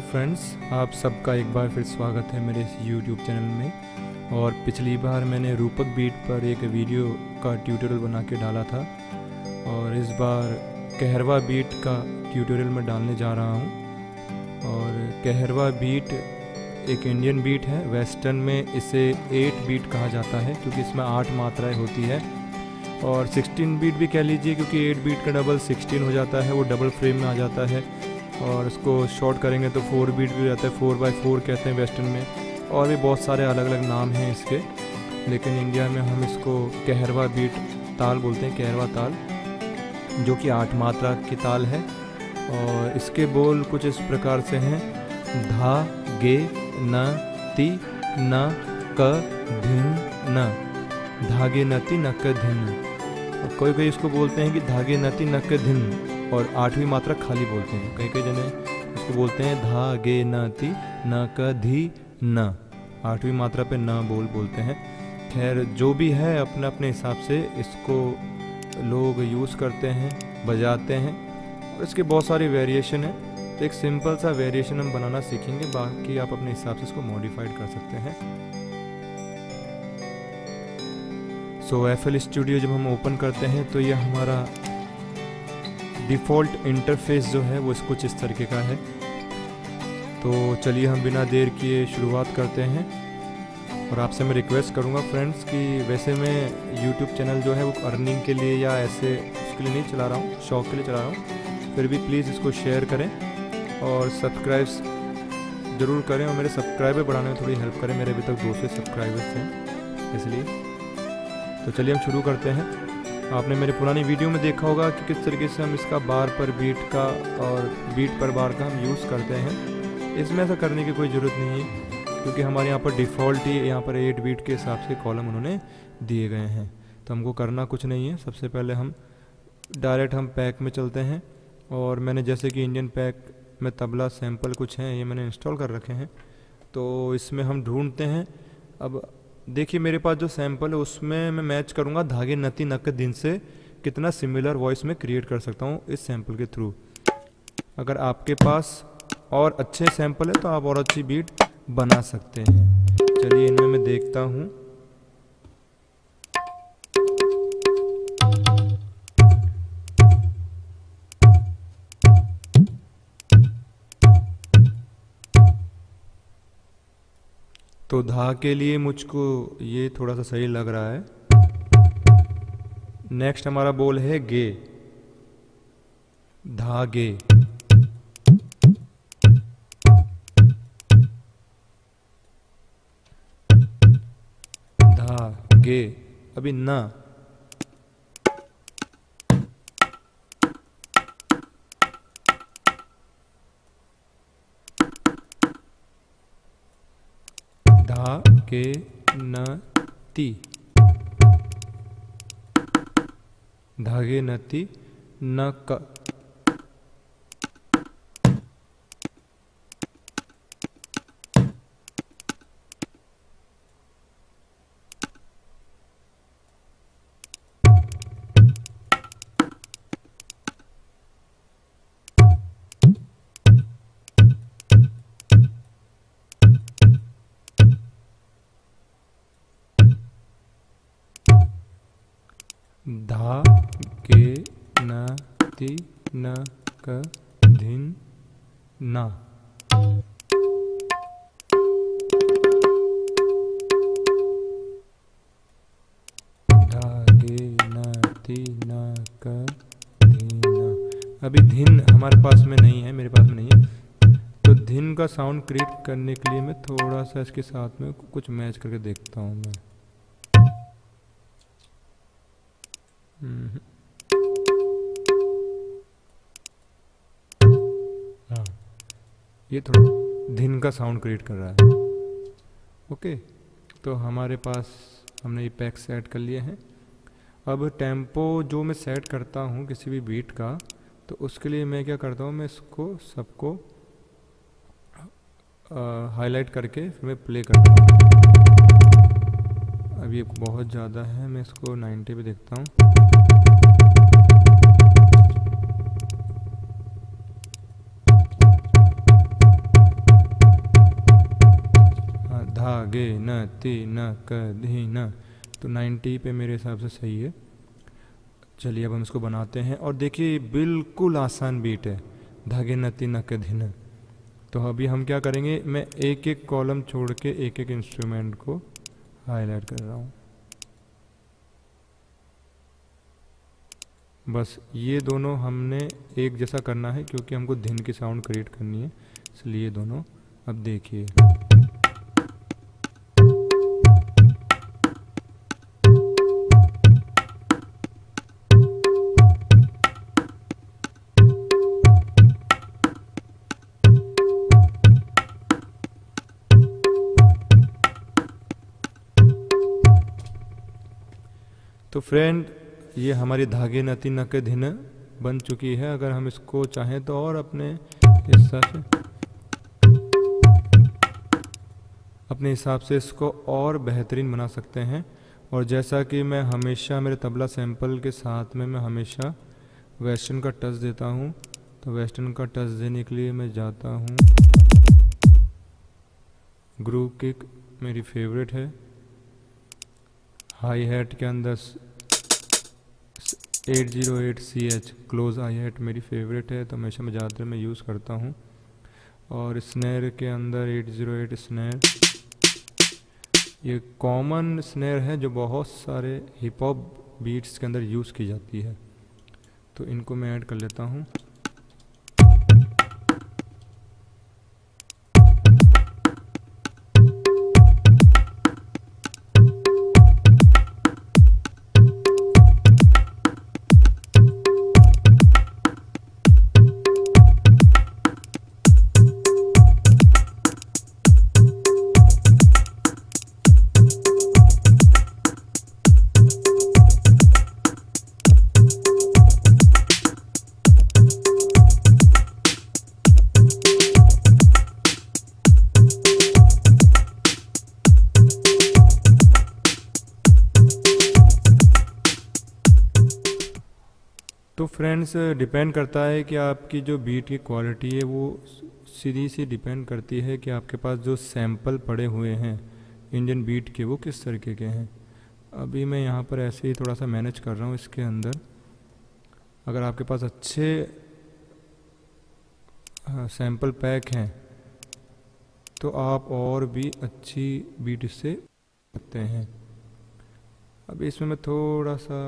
Friends, आप सबका एक बार फिर स्वागत है मेरे इस YouTube चैनल में। और पिछली बार मैंने रूपक बीट पर एक वीडियो का ट्यूटोरियल बना के डाला था और इस बार कहरवा बीट का ट्यूटोरियल मैं डालने जा रहा हूँ। और कहरवा बीट एक इंडियन बीट है। वेस्टर्न में इसे 8 बीट कहा जाता है क्योंकि इसमें 8 मात्राएँ होती है, और 16 बीट भी कह लीजिए क्योंकि 8 बीट का डबल 16 हो जाता है, वो डबल फ्रेम में आ जाता है। और इसको शॉर्ट करेंगे तो 4 बीट भी हो जाता है, 4x4 कहते हैं वेस्टर्न में। और भी बहुत सारे अलग अलग नाम हैं इसके, लेकिन इंडिया में हम इसको कहरवा बीट ताल बोलते हैं, कहरवा ताल, जो कि 8 मात्रा की ताल है। और इसके बोल कुछ इस प्रकार से हैं: धा गे न ति न क धिन न, धागे नति नक धिन। और कोई कोई इसको बोलते हैं कि धागे नति नक धिन, और 8वीं मात्रा खाली बोलते हैं। कई कई जने इसको बोलते हैं धागे नति न क धी न, 8वीं मात्रा पे न बोलते हैं। खैर जो भी है, अपने अपने हिसाब से इसको लोग यूज़ करते हैं, बजाते हैं, और इसके बहुत सारे वेरिएशन है। तो एक सिंपल सा वेरिएशन हम बनाना सीखेंगे, बाकी आप अपने हिसाब से इसको मॉडिफाइड कर सकते हैं। सो FL स्टूडियो जब हम ओपन करते हैं तो ये हमारा डिफ़ॉल्ट इंटरफेस जो है वो कुछ इस तरीके का है। तो चलिए हम बिना देर किए शुरुआत करते हैं। और आपसे मैं रिक्वेस्ट करूंगा फ्रेंड्स कि वैसे मैं YouTube चैनल जो है वो अर्निंग के लिए या ऐसे उसके लिए नहीं चला रहा हूँ, शौक़ के लिए चला रहा हूँ। फिर भी प्लीज़ इसको शेयर करें और सब्सक्राइब ज़रूर करें, और मेरे सब्सक्राइबर बढ़ाने में थोड़ी हेल्प करें। मेरे अभी तक 200 सब्सक्राइबर्स हैं, इसलिए। तो चलिए हम शुरू करते हैं। आपने मेरे पुरानी वीडियो में देखा होगा कि किस तरीके से हम इसका बार पर बीट का और बीट पर बार का हम यूज़ करते हैं। इसमें ऐसा करने की कोई ज़रूरत नहीं है क्योंकि हमारे यहाँ पर डिफ़ॉल्ट ही यहाँ पर 8 बीट के हिसाब से कॉलम उन्होंने दिए गए हैं। तो हमको करना कुछ नहीं है। सबसे पहले हम डायरेक्ट पैक में चलते हैं। और मैंने जैसे कि इंडियन पैक में तबला सैंपल कुछ हैं, ये मैंने इंस्टॉल कर रखे हैं। तो इसमें हम ढूंढते हैं। अब देखिए मेरे पास जो सैंपल है उसमें मैं मैच करूँगा धागे नति नक दिन से कितना सिमिलर वॉइस में क्रिएट कर सकता हूँ इस सैंपल के थ्रू। अगर आपके पास और अच्छे सैंपल है तो आप और अच्छी बीट बना सकते हैं। चलिए इनमें मैं देखता हूँ। तो धा के लिए मुझको ये थोड़ा सा सही लग रहा है। नेक्स्ट हमारा बोल है गे, धागे। धागे। अभी ना, धागे नति, धागे नति न क। धा के न ति न क धिन ना। धागे न ति न क धिन ना। अभी धिन हमारे पास में नहीं है, मेरे पास में नहीं है। तो धिन का साउंड क्रिएट करने के लिए मैं थोड़ा सा इसके साथ में कुछ मैच करके देखता हूँ मैं। हाँ, ये थोड़ा धिन का साउंड क्रिएट कर रहा है। ओके, तो हमारे पास हमने ये पैक सेट कर लिए हैं। अब टेम्पो जो मैं सेट करता हूँ किसी भी बीट का, तो उसके लिए मैं क्या करता हूँ, मैं इसको सबको हाईलाइट करके फिर मैं प्ले करता हूँ। अब ये बहुत ज़्यादा है, मैं इसको 90 पे देखता हूँ। धागे न ती न कधी न, तो 90 पे मेरे हिसाब से सही है। चलिए अब हम इसको बनाते हैं, और देखिए बिल्कुल आसान बीट है, धागे न ती न कधी न। तो अभी हम क्या करेंगे, मैं एक एक कॉलम छोड़ के एक एक इंस्ट्रूमेंट को हाईलाइट कर रहा हूँ। बस ये दोनों हमने एक जैसा करना है, क्योंकि हमको धिन की साउंड क्रिएट करनी है, इसलिए ये दोनों। अब देखिए तो फ्रेंड, ये हमारी धागे नती नक धिन बन चुकी है। अगर हम इसको चाहें तो और अपने हिसाब से इसको और बेहतरीन बना सकते हैं। और जैसा कि मैं हमेशा मेरे तबला सैंपल के साथ में मैं हमेशा वेस्टर्न का टच देता हूँ, तो वेस्टर्न का टच देने के लिए मैं जाता हूँ, ग्रूव किक मेरी फेवरेट है, हाई हैट के अंदर 808 CH क्लोज हाई हैट मेरी फेवरेट है, तो हमेशा मैं ज़्यादातर मैं यूज़ करता हूँ। और स्नैर के अंदर 808 स्नैर, ये कॉमन स्नैर है जो बहुत सारे हिप हॉप बीट्स के अंदर यूज़ की जाती है, तो इनको मैं ऐड कर लेता हूँ। तो फ्रेंड्स, डिपेंड करता है कि आपकी जो बीट की क्वालिटी है वो सीधी सी डिपेंड करती है कि आपके पास जो सैंपल पड़े हुए हैं इंडियन बीट के वो किस तरीके के हैं। अभी मैं यहाँ पर ऐसे ही थोड़ा सा मैनेज कर रहा हूँ इसके अंदर। अगर आपके पास अच्छे सैंपल पैक हैं तो आप और भी अच्छी बीट इससे सकते हैं। अभी इसमें मैं थोड़ा सा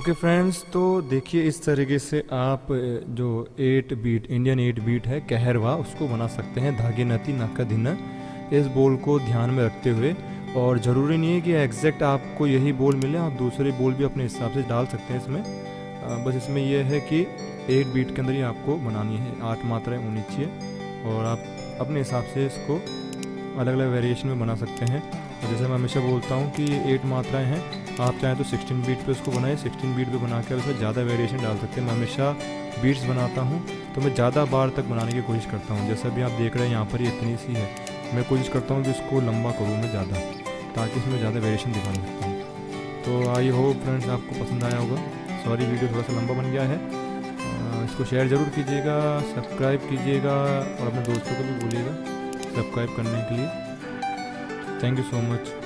ओके फ्रेंड्स, तो देखिए इस तरीके से आप जो 8 बीट इंडियन 8 बीट है कहरवा उसको बना सकते हैं धागे नती नाका धिना, इस बोल को ध्यान में रखते हुए। और ज़रूरी नहीं है कि एग्जैक्ट आपको यही बोल मिले, आप दूसरे बोल भी अपने हिसाब से डाल सकते हैं इसमें। बस इसमें यह है कि 8 बीट के अंदर ही आपको बनानी है, 8 मात्राएँ होनी चाहिए और आप अपने हिसाब से इसको अलग अलग वेरिएशन में बना सकते हैं। जैसे मैं हमेशा बोलता हूँ कि 8 मात्राएं हैं, आप चाहें तो 16 बीट पे उसको बनाएं, 16 बीट पे बना कर उसमें ज़्यादा वेरिएशन डाल सकते हैं। मैं हमेशा बीट्स बनाता हूँ तो मैं ज़्यादा बार तक बनाने की कोशिश करता हूँ। जैसा भी आप देख रहे हैं यहाँ पर ये इतनी सी है, मैं कोशिश करता हूँ कि इसको लंबा करूँ मैं ज़्यादा, ताकि इसमें ज़्यादा वेरिएशन दिखा सकता हूँ। तो आई होप फ्रेंड्स आपको पसंद आया होगा। सॉरी वीडियो थोड़ा सा लंबा बन गया है। इसको शेयर ज़रूर कीजिएगा, सब्सक्राइब कीजिएगा और अपने दोस्तों को भी बोलिएगा सब्सक्राइब करने के लिए। Thank you so much.